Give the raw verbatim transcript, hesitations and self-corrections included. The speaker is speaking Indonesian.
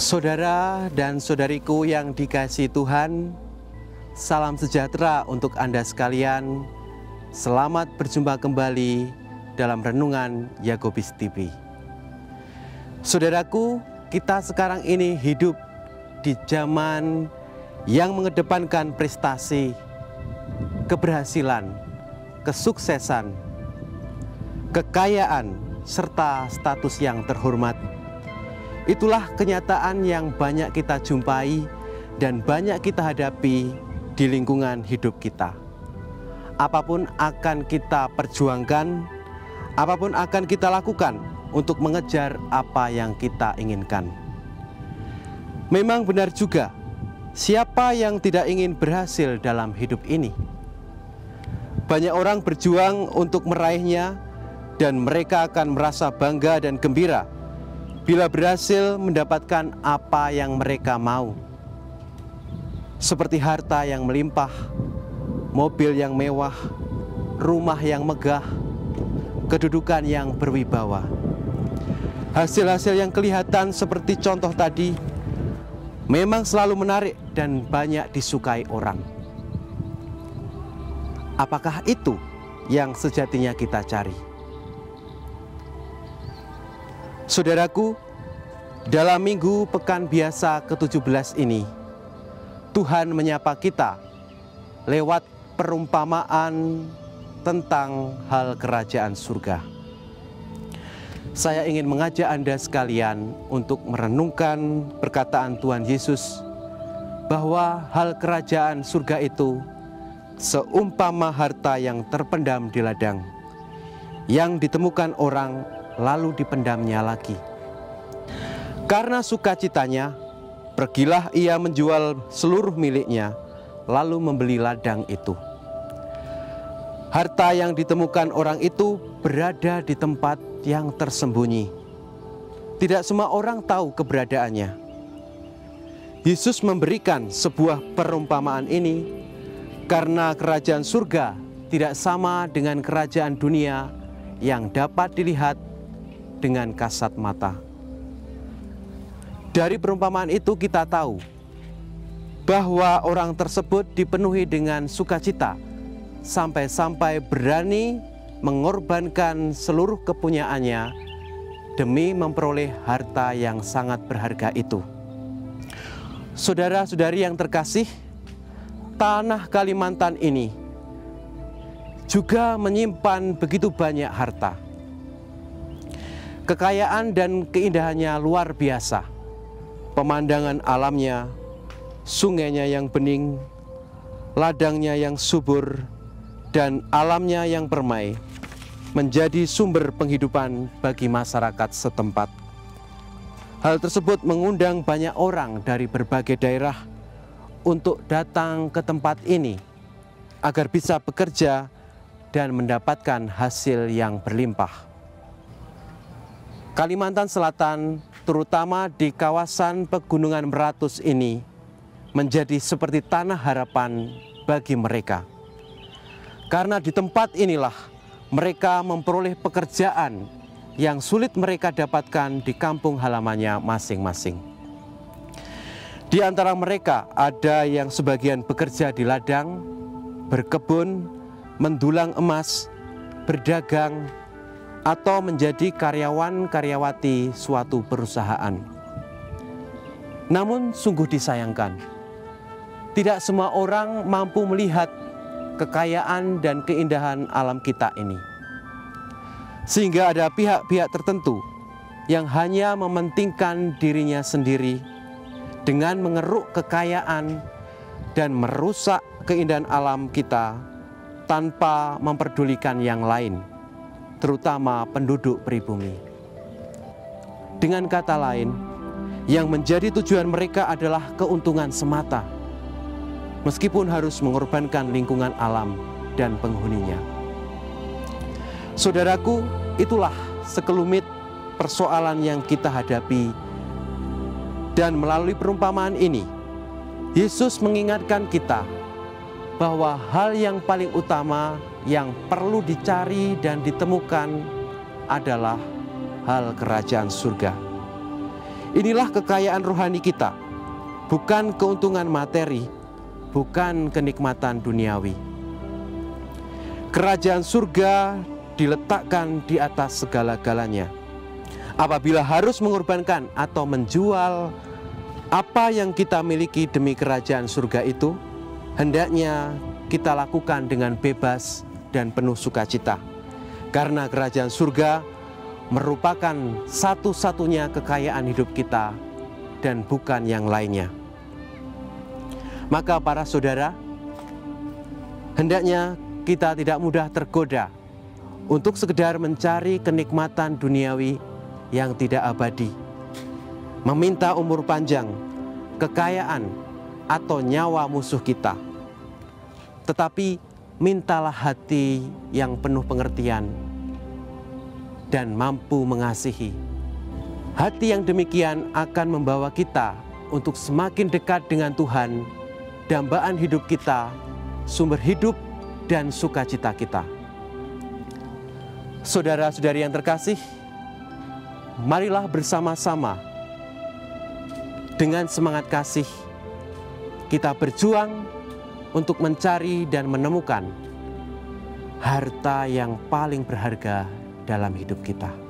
Saudara dan saudariku yang dikasihi Tuhan, salam sejahtera untuk Anda sekalian. Selamat berjumpa kembali dalam Renungan Yakobus T V. Saudaraku, kita sekarang ini hidup di zaman yang mengedepankan prestasi, keberhasilan, kesuksesan, kekayaan, serta status yang terhormat. Itulah kenyataan yang banyak kita jumpai dan banyak kita hadapi di lingkungan hidup kita. Apapun akan kita perjuangkan, apapun akan kita lakukan untuk mengejar apa yang kita inginkan. Memang benar juga, siapa yang tidak ingin berhasil dalam hidup ini? Banyak orang berjuang untuk meraihnya dan mereka akan merasa bangga dan gembira bila berhasil mendapatkan apa yang mereka mau. Seperti harta yang melimpah, mobil yang mewah, rumah yang megah, kedudukan yang berwibawa. Hasil-hasil yang kelihatan seperti contoh tadi memang selalu menarik dan banyak disukai orang. Apakah itu yang sejatinya kita cari? Saudaraku, dalam minggu pekan biasa ke tujuh belas ini, Tuhan menyapa kita lewat perumpamaan tentang hal kerajaan surga. Saya ingin mengajak Anda sekalian untuk merenungkan perkataan Tuhan Yesus bahwa hal kerajaan surga itu seumpama harta yang terpendam di ladang, yang ditemukan orang lalu dipendamnya lagi. Karena sukacitanya, pergilah ia menjual seluruh miliknya, lalu membeli ladang itu. Harta yang ditemukan orang itu berada di tempat yang tersembunyi. Tidak semua orang tahu keberadaannya. Yesus memberikan sebuah perumpamaan ini karena kerajaan surga tidak sama dengan kerajaan dunia yang dapat dilihat dengan kasat mata. Dari perumpamaan itu kita tahu bahwa orang tersebut dipenuhi dengan sukacita sampai-sampai berani mengorbankan seluruh kepunyaannya demi memperoleh harta yang sangat berharga itu. Saudara-saudari yang terkasih, tanah Kalimantan ini juga menyimpan begitu banyak harta. Kekayaan dan keindahannya luar biasa. Pemandangan alamnya, sungainya yang bening, ladangnya yang subur, dan alamnya yang permai menjadi sumber penghidupan bagi masyarakat setempat. Hal tersebut mengundang banyak orang dari berbagai daerah untuk datang ke tempat ini agar bisa bekerja dan mendapatkan hasil yang berlimpah. Kalimantan Selatan, terutama di kawasan Pegunungan Meratus ini, menjadi seperti tanah harapan bagi mereka. Karena di tempat inilah mereka memperoleh pekerjaan yang sulit mereka dapatkan di kampung halamannya masing-masing. Di antara mereka ada yang sebagian bekerja di ladang, berkebun, mendulang emas, berdagang, atau menjadi karyawan-karyawati suatu perusahaan. Namun sungguh disayangkan, tidak semua orang mampu melihat kekayaan dan keindahan alam kita ini. Sehingga ada pihak-pihak tertentu yang hanya mementingkan dirinya sendiri dengan mengeruk kekayaan dan merusak keindahan alam kita tanpa memperdulikan yang lain, terutama penduduk pribumi. Dengan kata lain, yang menjadi tujuan mereka adalah keuntungan semata, meskipun harus mengorbankan lingkungan alam dan penghuninya. Saudaraku, itulah sekelumit persoalan yang kita hadapi, dan melalui perumpamaan ini, Yesus mengingatkan kita bahwa hal yang paling utama yang perlu dicari dan ditemukan adalah hal kerajaan surga. Inilah kekayaan rohani kita, bukan keuntungan materi, bukan kenikmatan duniawi. Kerajaan surga diletakkan di atas segala-galanya. Apabila harus mengorbankan atau menjual apa yang kita miliki demi kerajaan surga itu, hendaknya kita lakukan dengan bebas dan penuh sukacita. Karena kerajaan surga merupakan satu-satunya kekayaan hidup kita dan bukan yang lainnya. Maka para saudara, hendaknya kita tidak mudah tergoda untuk sekedar mencari kenikmatan duniawi yang tidak abadi, meminta umur panjang, kekayaan, atau nyawa musuh kita. Tetapi mintalah hati yang penuh pengertian dan mampu mengasihi. Hati yang demikian akan membawa kita untuk semakin dekat dengan Tuhan, dambaan hidup kita, sumber hidup dan sukacita kita. Saudara-saudari yang terkasih, marilah bersama-sama dengan semangat kasih kita berjuang untuk mencari dan menemukan harta yang paling berharga dalam hidup kita.